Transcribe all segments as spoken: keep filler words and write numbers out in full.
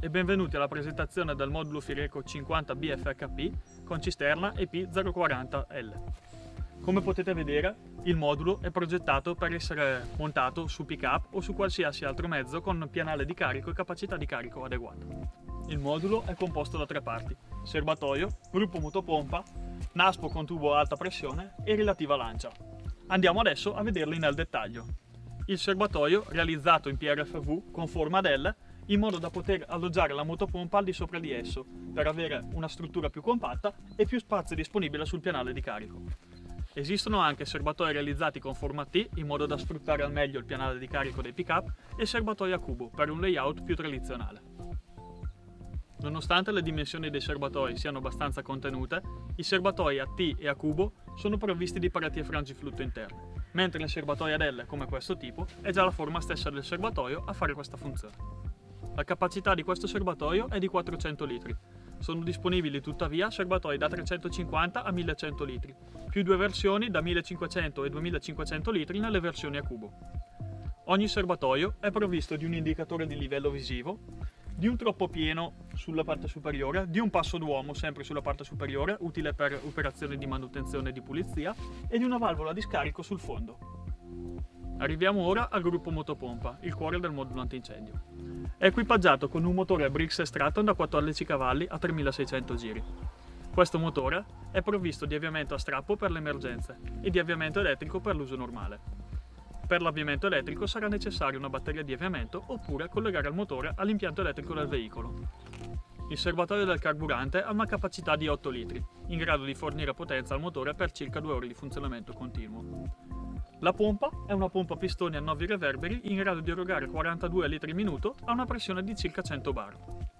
e benvenuti alla presentazione del modulo Fireco cinquanta B F H P con cisterna E P zero quaranta L. Come potete vedere, il modulo è progettato per essere montato su pick-up o su qualsiasi altro mezzo con pianale di carico e capacità di carico adeguata. Il modulo è composto da tre parti: serbatoio, gruppo motopompa, nastro con tubo a alta pressione e relativa lancia. Andiamo adesso a vederli nel dettaglio. Il serbatoio, realizzato in P R F V con forma ad L, in modo da poter alloggiare la motopompa al di sopra di esso, per avere una struttura più compatta e più spazio disponibile sul pianale di carico. Esistono anche serbatoi realizzati con forma T, in modo da sfruttare al meglio il pianale di carico dei pick-up, e serbatoi a cubo, per un layout più tradizionale. Nonostante le dimensioni dei serbatoi siano abbastanza contenute, i serbatoi a T e a cubo sono provvisti di pareti e frangiflutto interne, mentre il serbatoi ad L, come questo tipo, è già la forma stessa del serbatoio a fare questa funzione. La capacità di questo serbatoio è di quattrocento litri. Sono disponibili tuttavia serbatoi da trecentocinquanta a millecento litri, più due versioni da millecinquecento e duemilacinquecento litri nelle versioni a cubo. Ogni serbatoio è provvisto di un indicatore di livello visivo, di un troppo pieno sulla parte superiore, di un passo d'uomo sempre sulla parte superiore, utile per operazioni di manutenzione e di pulizia, e di una valvola di scarico sul fondo. Arriviamo ora al gruppo motopompa, il cuore del modulo antincendio. È equipaggiato con un motore Brix Straton da quattordici cavalli a tremilaseicento giri. Questo motore è provvisto di avviamento a strappo per le emergenze e di avviamento elettrico per l'uso normale. Per l'avviamento elettrico sarà necessaria una batteria di avviamento oppure collegare il motore all'impianto elettrico del veicolo. Il serbatoio del carburante ha una capacità di otto litri, in grado di fornire potenza al motore per circa due ore di funzionamento continuo. La pompa è una pompa a pistoni a nove reverberi in grado di erogare quarantadue litri minuto a una pressione di circa cento bar.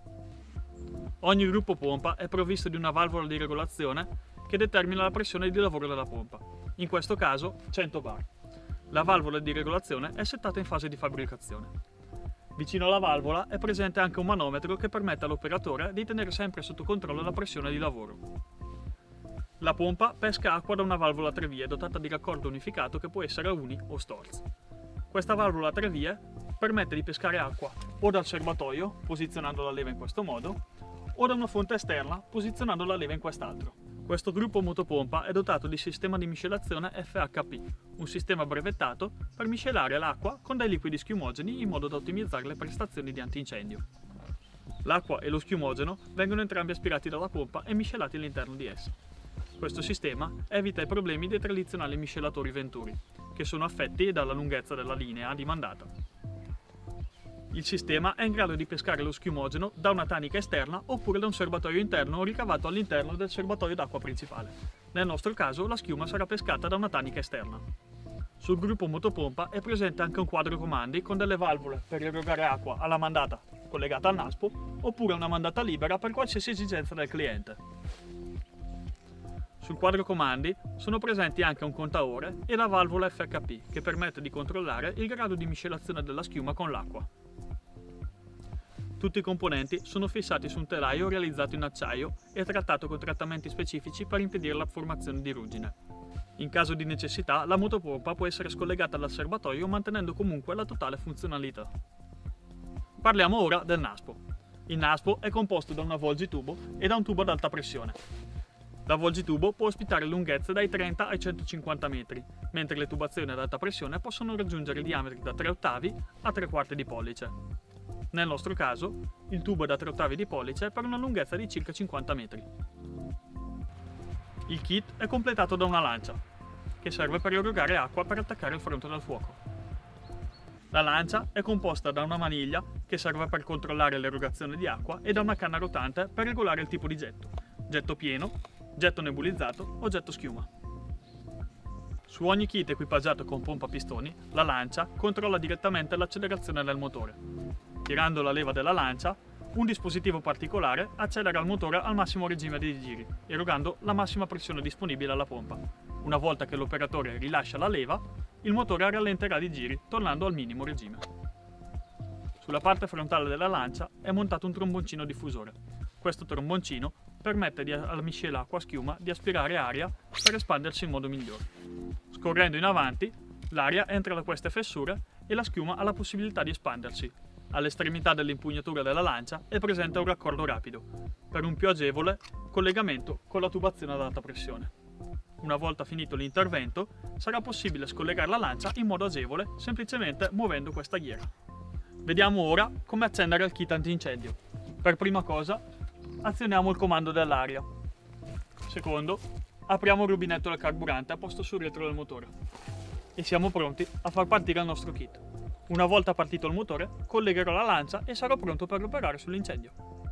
Ogni gruppo pompa è provvisto di una valvola di regolazione che determina la pressione di lavoro della pompa, in questo caso cento bar. La valvola di regolazione è settata in fase di fabbricazione. Vicino alla valvola è presente anche un manometro che permette all'operatore di tenere sempre sotto controllo la pressione di lavoro. La pompa pesca acqua da una valvola a tre vie dotata di raccordo unificato che può essere a uni o Storz. Questa valvola a tre vie permette di pescare acqua o dal serbatoio, posizionando la leva in questo modo, o da una fonte esterna, posizionando la leva in quest'altro. Questo gruppo motopompa è dotato di sistema di miscelazione F H P, un sistema brevettato per miscelare l'acqua con dei liquidi schiumogeni in modo da ottimizzare le prestazioni di antincendio. L'acqua e lo schiumogeno vengono entrambi aspirati dalla pompa e miscelati all'interno di essa. Questo sistema evita i problemi dei tradizionali miscelatori Venturi, che sono affetti dalla lunghezza della linea di mandata. Il sistema è in grado di pescare lo schiumogeno da una tanica esterna oppure da un serbatoio interno ricavato all'interno del serbatoio d'acqua principale. Nel nostro caso la schiuma sarà pescata da una tanica esterna. Sul gruppo motopompa è presente anche un quadro comandi con delle valvole per erogare acqua alla mandata collegata al NASPO oppure una mandata libera per qualsiasi esigenza del cliente. Sul quadro comandi sono presenti anche un contaore e la valvola F H P che permette di controllare il grado di miscelazione della schiuma con l'acqua. Tutti i componenti sono fissati su un telaio realizzato in acciaio e trattato con trattamenti specifici per impedire la formazione di ruggine. In caso di necessità, la motopompa può essere scollegata dal serbatoio mantenendo comunque la totale funzionalità. Parliamo ora del NASPO. Il NASPO è composto da una volgitubo e da un tubo ad alta pressione. La volgitubo può ospitare lunghezze dai trenta ai centocinquanta metri, mentre le tubazioni ad alta pressione possono raggiungere diametri da tre ottavi a tre quarti di pollice. Nel nostro caso, il tubo è da tre ottavi di pollice per una lunghezza di circa cinquanta metri. Il kit è completato da una lancia, che serve per erogare acqua per attaccare il fronte del fuoco. La lancia è composta da una maniglia, che serve per controllare l'erogazione di acqua, e da una canna rotante per regolare il tipo di getto, getto pieno, getto nebulizzato o getto schiuma. Su ogni kit equipaggiato con pompa a pistoni, la lancia controlla direttamente l'accelerazione del motore. Tirando la leva della lancia, un dispositivo particolare accelera il motore al massimo regime di giri, erogando la massima pressione disponibile alla pompa. Una volta che l'operatore rilascia la leva, il motore rallenterà di giri, tornando al minimo regime. Sulla parte frontale della lancia è montato un tromboncino diffusore. Questo tromboncino permette di, alla miscela acqua-schiuma di aspirare aria per espandersi in modo migliore. Scorrendo in avanti, l'aria entra da queste fessure e la schiuma ha la possibilità di espandersi, All'estremità dell'impugnatura della lancia è presente un raccordo rapido, per un più agevole collegamento con la tubazione ad alta pressione. Una volta finito l'intervento, sarà possibile scollegare la lancia in modo agevole semplicemente muovendo questa ghiera. Vediamo ora come accendere il kit antincendio. Per prima cosa, azioniamo il comando dell'aria. Secondo, apriamo il rubinetto del carburante posto sul retro del motore. E siamo pronti a far partire il nostro kit. Una volta partito il motore, collegherò la lancia e sarò pronto per operare sull'incendio.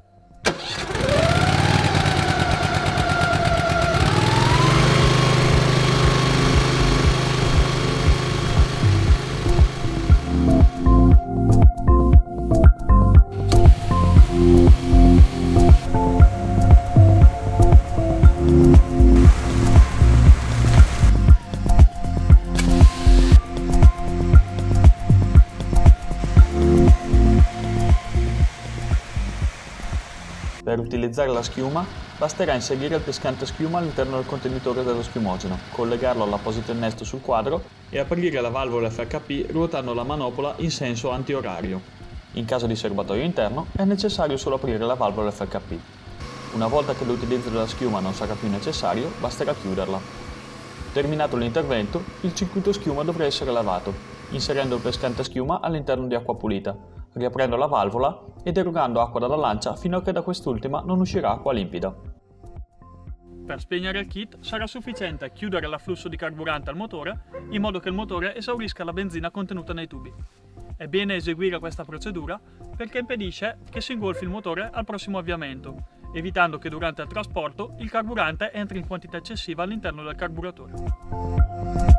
Per utilizzare la schiuma, basterà inserire il pescante schiuma all'interno del contenitore dello schiumogeno, collegarlo all'apposito innesto sul quadro e aprire la valvola F H P ruotando la manopola in senso antiorario. In caso di serbatoio interno è necessario solo aprire la valvola F H P. Una volta che l'utilizzo della schiuma non sarà più necessario, basterà chiuderla. Terminato l'intervento, il circuito schiuma dovrà essere lavato, inserendo il pescante schiuma all'interno di acqua pulita, riaprendo la valvola ed erogando acqua dalla lancia fino a che da quest'ultima non uscirà acqua limpida. Per spegnere il kit sarà sufficiente chiudere l'afflusso di carburante al motore in modo che il motore esaurisca la benzina contenuta nei tubi. È bene eseguire questa procedura perché impedisce che si ingolfi il motore al prossimo avviamento, evitando che durante il trasporto il carburante entri in quantità eccessiva all'interno del carburatore.